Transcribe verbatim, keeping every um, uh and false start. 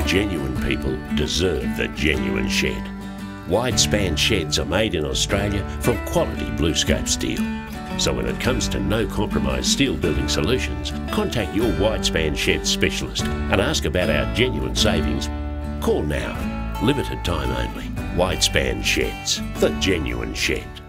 genuine people deserve the genuine shed. Wide-span sheds are made in Australia from quality BlueScope steel. So when it comes to no-compromise steel building solutions, contact your wide-span shed specialist and ask about our genuine savings. Call now. Limited time only. Wide-span sheds. The genuine shed.